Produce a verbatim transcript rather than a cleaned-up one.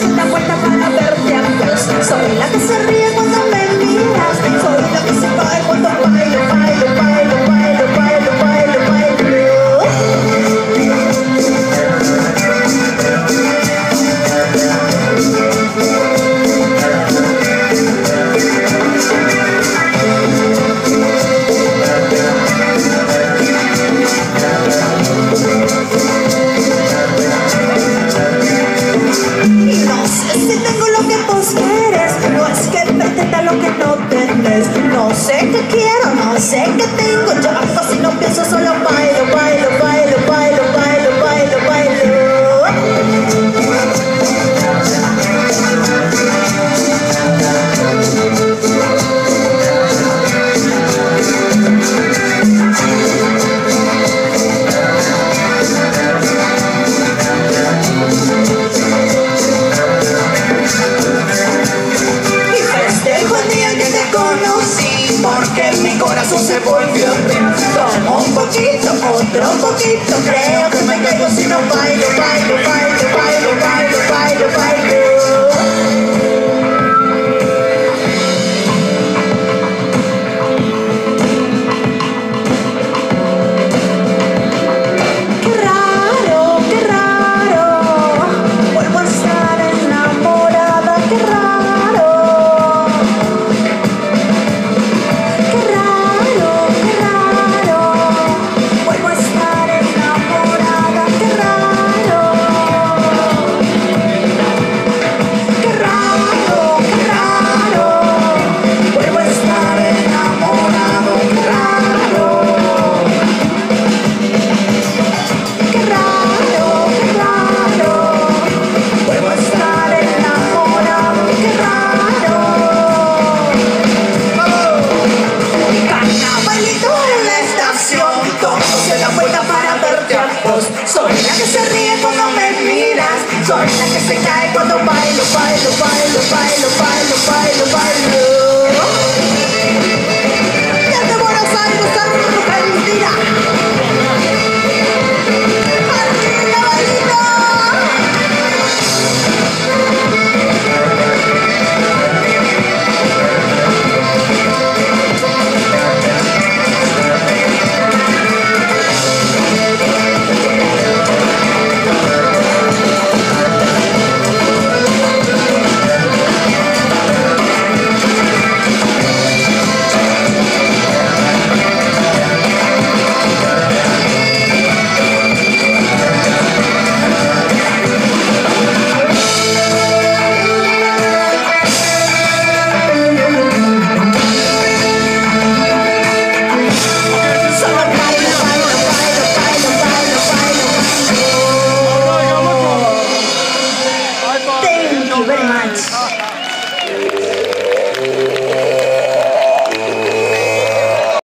una vuelta para verte a vos. Soy la que se ríe cuando me miras, soy la que se cae cuando bailo, bailo, bailo, bailo, bailo, bailo, bailo. Y no sé si tengo lo que vos quieres, no es que pretenda lo que no tenés. No sé qué quiero, no sé qué tengo, yo casi no pienso, solo bailo, bailo, bailo, bailo, bailo, bailo, bailo. Porque mi corazón se volvió ritmo. Tomo un poquito, otro poquito. Creo que me caigo si no bailo, bailo, bailo, bailo, bailo, bailo, bailo. Qué raro, qué raro. Vuelvo a estar enamorada, qué raro. Soy la que se ríe cuando me miras, soy la que se cae cuando bailo, bailo, bailo, bailo, bailo, bailo, bailo. Desde Buenos Aires a Argentina, Argentina, bailito. Thank you very much.